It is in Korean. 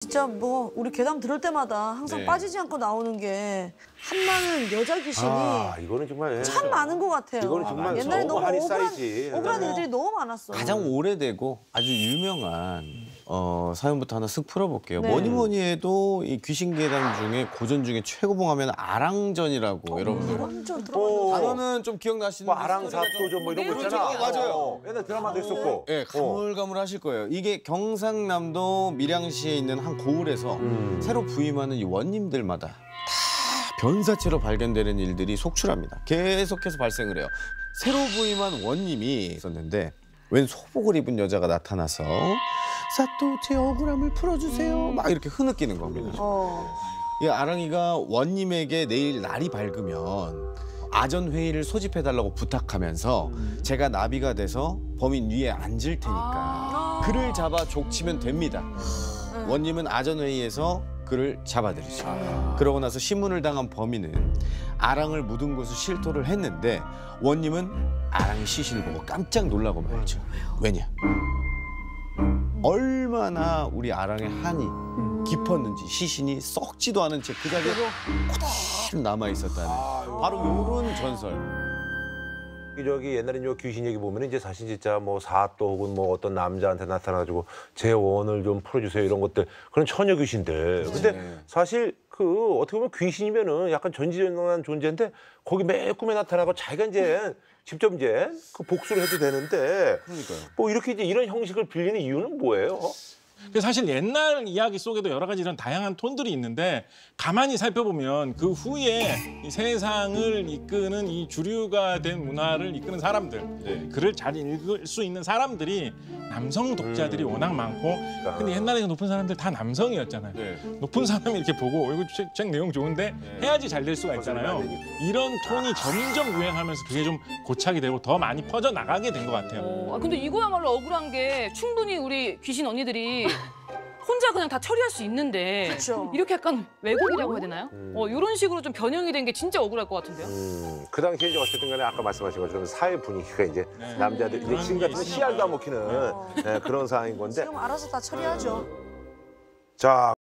진짜 뭐 우리 괴담 들을 때마다 항상 네. 빠지지 않고 나오는 게 한많은 여자 귀신이 이거는 정말 참 많은 것 같아요. 이거는 정말 옛날에 너무 한이 억울한 쌓이지. 일들이 너무 많았어. 가장 오래되고 아주 유명한 사연부터 하나 쓱 풀어볼게요. 네. 뭐니 해도 이 귀신괴담 중에 고전 중에 최고봉하면 아랑전이라고 여러분들 완전 들어봤는데. 단어는 좀 기억나시는 뭐 아랑사또전 뭐 이런 거 있잖아. 맞아요. 옛날 드라마도 있었고. 네, 가물가물하실 거예요. 이게 경상남도 밀양시에 있는 한 고을에서 새로 부임하는 이 원님들마다 다 변사체로 발견되는 일들이 속출합니다. 계속해서 발생을 해요. 새로 부임한 원님이 있었는데 웬 소복을 입은 여자가 나타나서 사또 제 억울함을 풀어주세요. 막 이렇게 흐느끼는 겁니다. 이 아랑이가 원님에게 내일 날이 밝으면 아전 회의를 소집해달라고 부탁하면서 제가 나비가 돼서 범인 위에 앉을 테니까 그를 잡아 족치면 됩니다. 원님은 아전 회의에서 그를 잡아들이죠. 그러고 나서 신문을 당한 범인은 아랑을 묻은 곳을 실토를 했는데 원님은 아랑의 시신을 보고 깜짝 놀라고 말이죠. 왜냐? 얼마나 우리 아랑의 한이 깊었는지 시신이 썩지도 않은 채 그 자리에 그대로 남아있었다는 바로 이런 전설. 저기 옛날에 요 귀신 얘기 보면 이제 사실 진짜 뭐 사또 혹은 뭐 어떤 남자한테 나타나가지고 제 원을 좀 풀어주세요 이런 것들 그런 처녀 귀신들. 근데 사실 그 어떻게 보면 귀신이면은 약간 전지전능한 존재인데 거기 매 꿈에 나타나고 자기가 이제 직접 이제 그 복수를 해도 되는데 그러니까요. 뭐 이렇게 이제 이런 형식을 빌리는 이유는 뭐예요? 사실 옛날 이야기 속에도 여러 가지 이런 다양한 톤들이 있는데 가만히 살펴보면 그 후에 이 세상을 이끄는 이 주류가 된 문화를 이끄는 사람들, 글을 잘 읽을 수 있는 사람들이 남성 독자들이 워낙 많고 근데 옛날에 높은 사람들 다 남성이었잖아요. 높은 사람이 이렇게 보고 이거 책 내용 좋은데 해야지 잘 될 수가 있잖아요. 이런 톤이 점점 유행하면서 그게 좀 고착이 되고 더 많이 퍼져나가게 된 것 같아요. 근데 이거야말로 억울한 게 충분히 우리 귀신 언니들이 혼자 그냥 다 처리할 수 있는데 그쵸. 이렇게 약간 왜곡이라고 해야 되나요? 이런 식으로 좀 변형이 된 게 진짜 억울할 것 같은데요? 그 당시에 이제 어쨌든 간에 아까 말씀하신 것처럼 사회 분위기가 이제 남자들 이제 지금 같은 씨알도 안 먹히는 그런 상황인 건데 지금 알아서 다 처리하죠. 자.